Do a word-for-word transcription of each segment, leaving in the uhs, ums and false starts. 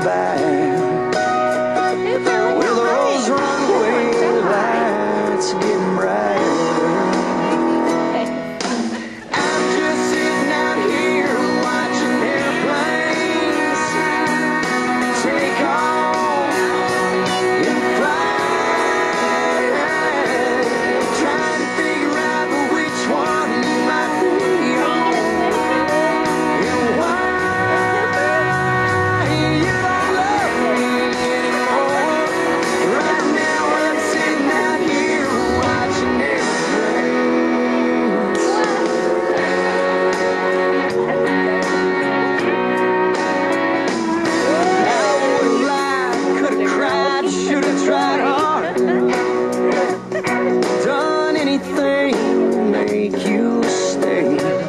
back. Well, those runaway lights are getting brighter. I'm just sitting out here watching airplanes take off and fly, trying to figure out which one might be on and why you don't love me anymore. Right now I'm sitting out here watching airplanes. I would've lied, could've cried, should've tried harder, done anything to make you stay.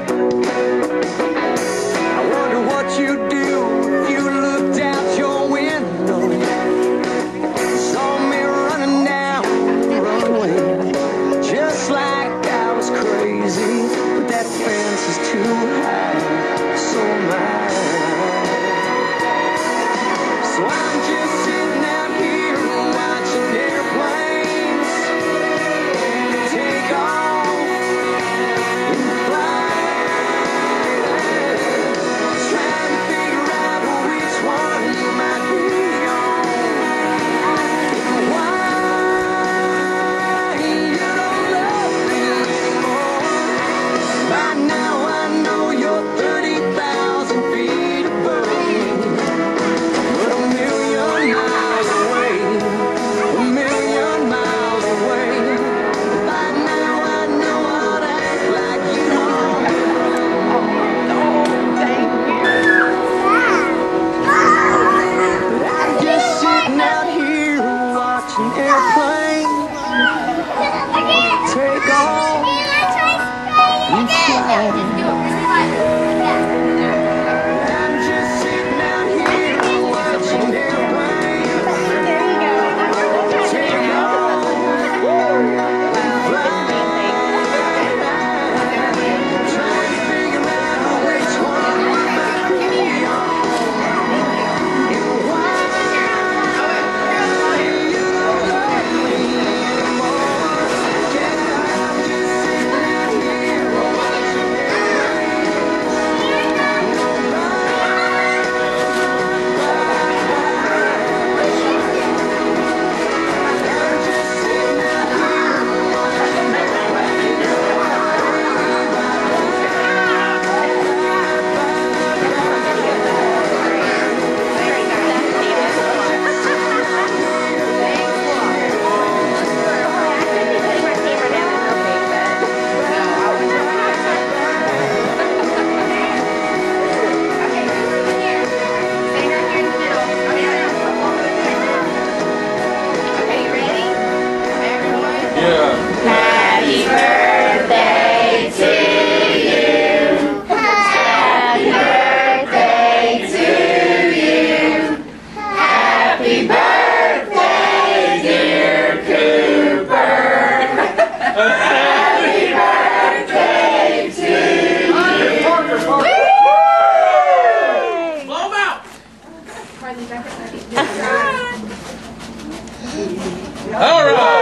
I wonder what you'd do if you looked out your window, saw me running down the runway, just like I was crazy. But that fence is too high, so am I. So I'm just sitting out here watching airplanes take off and fly, trying to figure out which one might be on and why you don't love me anymore. By now I know you're thirty thousand feet above me, but a million miles away, a million miles away. By now I know how to act like you don't. But I'm just sitting out here watching airplanes take off and fly. I'm just sitting out here watching airplanes take off and fly, trying to figure out which one might be on and why you don't love me anymore. Yeah, I'm just sitting out here watching Happy birthday to you. Happy birthday to you. Happy birthday, dear Cooper. Happy birthday to you. Blow 'em out! All right!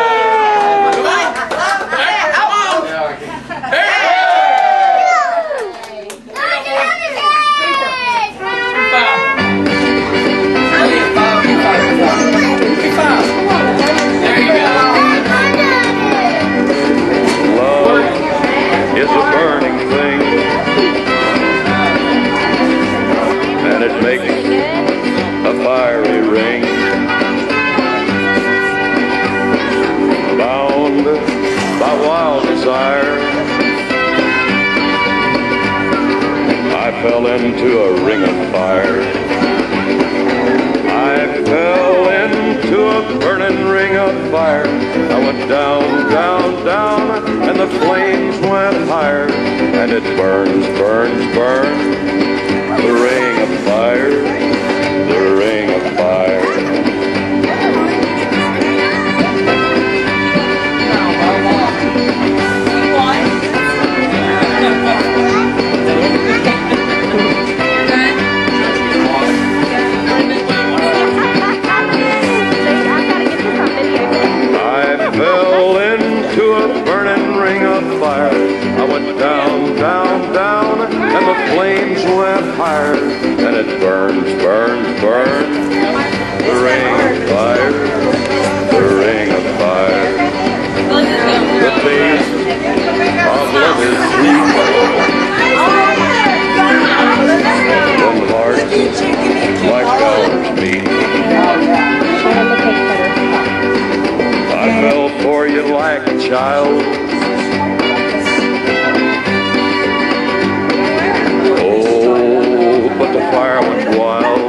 Love is a burning thing, and it makes a fiery ring. Bound by wild desire, I fell into a ring of fire. I fell into a burning ring of fire. I went down, down, down, and the flames went higher. And it burns, burns, burns, the ring of fire, the ring of fire. Good. higher, and it burns, burns, burns. The ring of fire, the ring of fire. The taste of love is sweet. When hearts like ours meet, I fell for you like a child. But the fire went wild.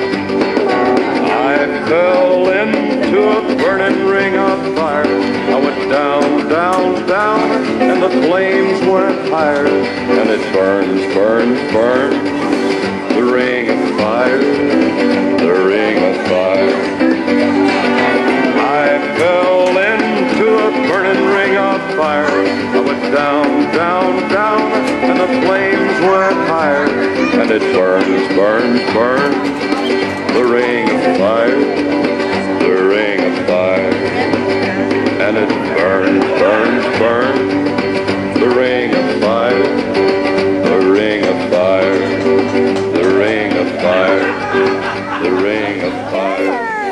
I fell into a burning ring of fire. I went down, down, down, and the flames went higher. And it burns, burns, burns. The ring of fire, the ring of fire. I fell into a burning ring of fire. I went down, down, down, and the flames went higher. And it burns, burns, burns. The ring of fire, the ring of fire. And it burns, burns, burns. The ring of fire, the ring of fire. The ring of fire, the ring of fire.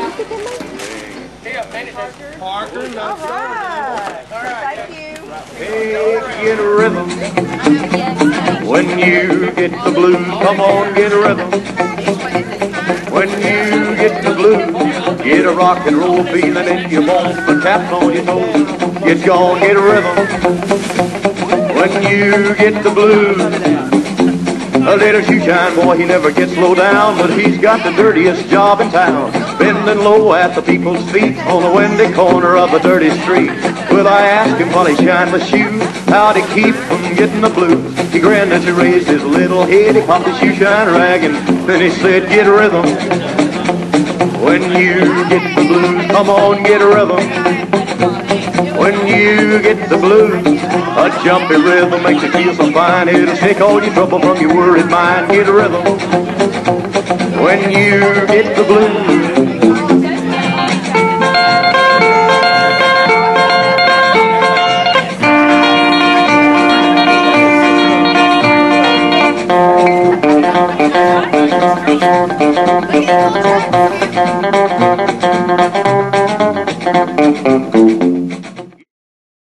Parker, no. All right. Thank you. Hey, get a rhythm. When you get the blues, come on, get a rhythm. When you get the blues, get a rock and roll feeling in your bones, the taps on your toes. Get gone, get a rhythm. When you get the blues, a little shoeshine boy, he never gets low down, but he's got the dirtiest job in town, bending low at the people's feet on the windy corner of a dirty street. Well, I asked him while he shined the shoe how to keep from getting the blues. He grinned as he raised his little head, he popped his shoeshine rag, and then he said, get a rhythm. When you get the blues, come on, get a rhythm. When you get the blues, a jumpy rhythm makes you feel so fine. It'll take all your trouble from your worried mind. Get a rhythm. When you get the blues. Thank you.